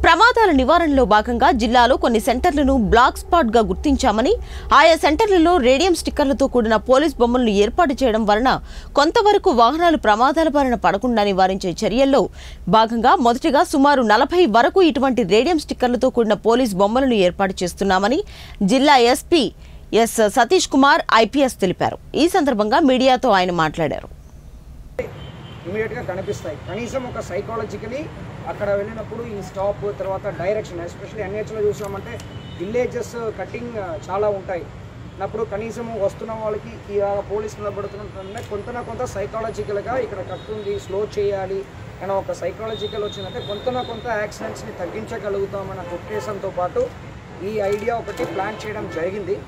ప్రమాదాల నివారణలో భాగంగా జిల్లాలో కొన్ని సెంటర్లను బ్లాక్ స్పాట్ గా గుర్తించామని, ఆయా సెంటర్లలో రేడియం స్టిక్కర్లతో కూడిన పోలీస్ బొమ్మలను ఏర్పాటు చేయడం వలన కొంతవరకు వాహనాలు ప్రమాదాల బారిన పడకుండా నివారించే చర్యల్లో భాగంగా మొదటిగా సుమారు 40 వరకు ఇటువంటి రేడియం స్టిక్కర్లతో కూడిన పోలీస్ బొమ్మలను ఏర్పాటు చేస్తున్నామని జిల్లా SP S Satish Kumar IPS తెలిపారు. ఈ సందర్భంగా మీడియాతో ఆయన మాట్లాడారు. ఇమీడియట్గా కనిపిస్తాయి. కనీసం ఒక సైకాలజికలీ అక్కడ వెళ్ళినప్పుడు ఈ స్టాప్ తర్వాత డైరెక్షన్, ఎస్పెషల్లీ ఎన్హెచ్లో చూసామంటే విలేజెస్ కటింగ్ చాలా ఉంటాయి అప్పుడు కనీసం వస్తున్న వాళ్ళకి ఈ పోలీసు నిలబడుతున్నట్టు కొంత సైకాలజికల్గా ఇక్కడ కట్టుంది, స్లో చేయాలి అని ఒక సైకాలజికల్ వచ్చిందంటే కొంత యాక్సిడెంట్స్ని తగ్గించగలుగుతామన్న ఉద్దేశంతో పాటు ఈ ఐడియా ఒకటి ప్లాన్ చేయడం జరిగింది.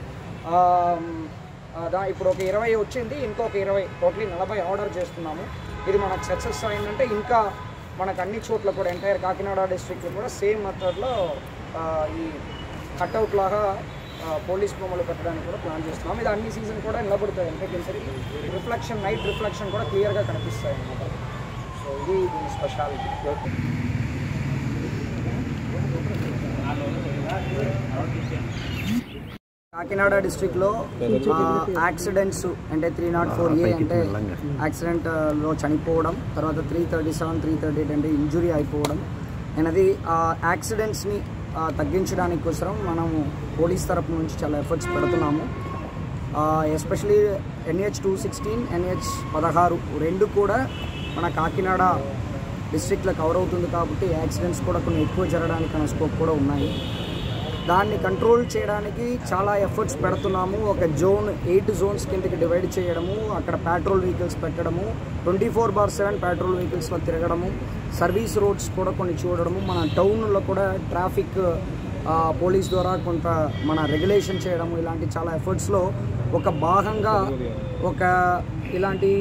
ఇప్పుడు ఒక 20 వచ్చింది, ఇంకొక 20 టోటలీ 40 ఆర్డర్ చేస్తున్నాము. ఇది మనకు సక్సెస్ అయిందంటే ఇంకా మనకు అన్ని చోట్ల కూడా ఎంటైర్ కాకినాడ డిస్ట్రిక్ట్లో కూడా సేమ్ మెథడ్లో ఈ కట్అవుట్ లాగా పోలీస్ బొమ్మలు పెట్టడానికి కూడా ప్లాన్ చేస్తున్నాం. ఇది అన్ని సీజన్ కూడా నిలబడతాయి. అంటే రిఫ్లెక్షన్, నైట్ రిఫ్లెక్షన్ కూడా క్లియర్గా కనిపిస్తాయి అన్నమాట. సో ఇది దీని స్పెషాలిటీ. కాకినాడ డిస్ట్రిక్ట్లో యాక్సిడెంట్స్ అంటే 304A అంటే యాక్సిడెంట్లో చనిపోవడం, తర్వాత 337, 338 అంటే ఇంజురీ అయిపోవడం అనేది ఆ యాక్సిడెంట్స్ని తగ్గించడానికి కోసం మనము పోలీస్ తరపు నుంచి చాలా ఎఫర్ట్స్ పెడుతున్నాము. ఎస్పెషలీ NH 216, NH 16 రెండు కూడా మన కాకినాడ డిస్ట్రిక్ట్లో కవర్ అవుతుంది కాబట్టి యాక్సిడెంట్స్ కూడా కొన్ని ఎక్కువ జరగడానికి స్కోప్ కూడా ఉన్నాయి. దాన్ని కంట్రోల్ చేయడానికి చాలా ఎఫర్ట్స్ పెడుతున్నాము. ఒక జోన్ 8 జోన్స్ కిందకి డివైడ్ చేయడము, అక్కడ పెట్రోల్ వెహికల్స్ పెట్టడము, 24/7 పెట్రోల్ వెహికల్స్లో తిరగడము, సర్వీస్ రోడ్స్ కూడా కొన్ని చూడడము, మన టౌన్లో కూడా ట్రాఫిక్ పోలీస్ ద్వారా కొంత మన రెగ్యులేషన్ చేయడము, ఇలాంటి చాలా ఎఫర్ట్స్లో ఒక భాగంగా ఒక ఇలాంటి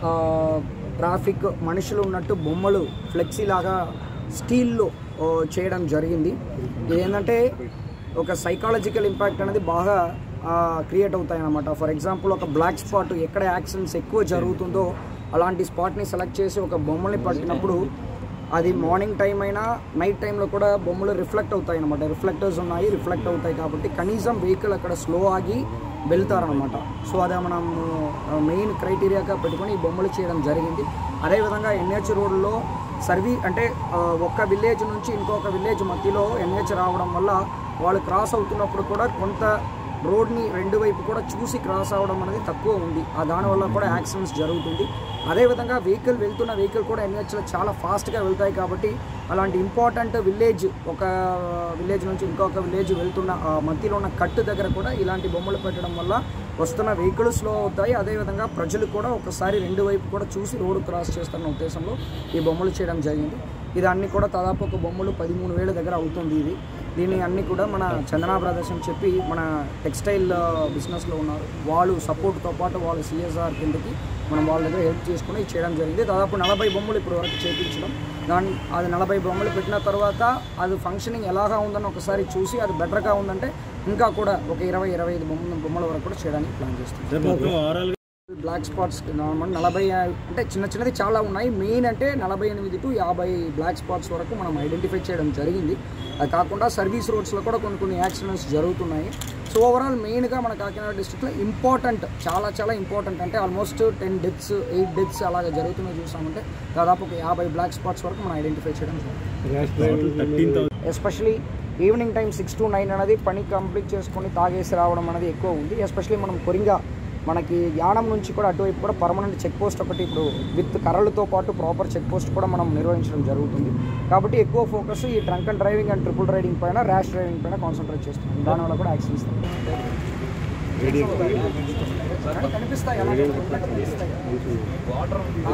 ట్రాఫిక్ మనుషులు ఉన్నట్టు బొమ్మలు ఫ్లెక్సీ లాగా స్టీల్లో చేయడం జరిగింది. ఇదేంటంటే ఒక సైకాలజికల్ ఇంపాక్ట్ అనేది బాగా క్రియేట్ అవుతాయి అన్నమాట. ఫర్ ఎగ్జాంపుల్ ఒక బ్లాక్ స్పాట్ ఎక్కడ యాక్సిడెంట్స్ ఎక్కువ జరుగుతుందో అలాంటి స్పాట్ని సెలెక్ట్ చేసి ఒక బొమ్మని పట్టినప్పుడు అది మార్నింగ్ టైం అయినా నైట్ టైంలో కూడా బొమ్మలు రిఫ్లెక్ట్ అవుతాయి అన్నమాట. రిఫ్లెక్టర్స్ ఉన్నాయి, రిఫ్లెక్ట్ అవుతాయి కాబట్టి కనీసం వెహికల్ అక్కడ స్లో ఆగి వెళ్తారనమాట. సో అదే మనం మెయిన్ క్రైటీరియాగా పెట్టుకొని ఈ బొమ్మలు చేయడం జరిగింది. అదేవిధంగా NH రోడ్లో అంటే ఒక విలేజ్ నుంచి ఇంకొక విలేజ్ మధ్యలో NH రావడం వల్ల వాళ్ళు క్రాస్ అవుతున్నప్పుడు కూడా కొంత రోడ్ని రెండు వైపు కూడా చూసి క్రాస్ అవ్వడం అనేది తక్కువ ఉంది. దానివల్ల కూడా యాక్సిడెంట్స్ జరుగుతుంది. అదేవిధంగా వెళ్తున్న వెహికల్ కూడా NHలో చాలా ఫాస్ట్గా వెళ్తాయి కాబట్టి అలాంటి ఇంపార్టెంట్ విలేజ్, ఒక విలేజ్ నుంచి ఇంకొక విలేజ్ వెళ్తున్న మధ్యలో ఉన్న కట్టు దగ్గర కూడా ఇలాంటి బొమ్మలు పెట్టడం వల్ల వస్తున్న వెహికల్ స్లో అవుతాయి. అదేవిధంగా ప్రజలు కూడా ఒకసారి రెండు వైపు కూడా చూసి రోడ్డు క్రాస్ చేస్తున్న ఉద్దేశంలో ఈ బొమ్మలు చేయడం జరిగింది. ఇది అన్నీ కూడా దాదాపు ఒక బొమ్మలు 13,000 దగ్గర అవుతుంది. దీన్ని అన్నీ కూడా మన చందనా బ్రదర్స్ అని చెప్పి మన టెక్స్టైల్ బిజినెస్లో ఉన్నారు, వాళ్ళు సపోర్ట్తో పాటు వాళ్ళ CSR కిందకి మనం వాళ్ళ దగ్గర హెల్ప్ చేసుకుని చేయడం జరిగింది. దాదాపు 40 బొమ్మలు ఇప్పుడు వరకు చేయించడం. అది 40 బొమ్మలు పెట్టిన తర్వాత అది ఫంక్షనింగ్ ఎలాగా ఉందని ఒకసారి చూసి అది బెటర్గా ఉందంటే ఇంకా కూడా ఒక 20-25 బొమ్మల వరకు కూడా చేయడానికి ప్లాన్ చేస్తాం. బ్లాక్ స్పాట్స్ 40 అంటే చిన్నది చాలా ఉన్నాయి. మెయిన్ అంటే 48 to 50 బ్లాక్ స్పాట్స్ వరకు మనం ఐడెంటిఫై చేయడం జరిగింది. అది కాకుండా సర్వీస్ రోడ్స్లో కూడా కొన్ని యాక్సిడెంట్స్ జరుగుతున్నాయి. సో ఓవరాల్ మెయిన్గా మన కాకినాడ డిస్ట్రిక్ట్లో ఇంపార్టెంట్, చాలా ఇంపార్టెంట్ అంటే ఆల్మోస్ట్ 10 డెత్స్ 8 డెత్స్ అలాగే జరుగుతున్నాయి. చూసామంటే దాదాపు ఒక 50 బ్లాక్ స్పాట్స్ వరకు మనం ఐడెంటిఫై చేయడం జరిగింది. ఎస్పెషలీ ఈవినింగ్ టైం 6 to 9 అనేది పని కంప్లీట్ చేసుకొని తాగేసి రావడం అనేది ఎక్కువ ఉంది. ఎస్పెషలీ మనం కొరింగా మనకి యానం నుంచి కూడా అటువైపు కూడా పర్మనెంట్ చెక్ పోస్ట్ ఒకటి ఇప్పుడు విత్ కర్రలతో పాటు ప్రాపర్ చెక్ పోస్ట్ కూడా మనం నిర్వహించడం జరుగుతుంది. కాబట్టి ఎక్కువ ఫోకస్ ఈ drunk and driving and triple riding పైన, ర్యాష్ డ్రైవింగ్ పైన కాన్సన్ట్రేట్ చేస్తున్నాం. దానివల్ల కూడా యాక్సిడెంట్స్ కనిపిస్తాయి.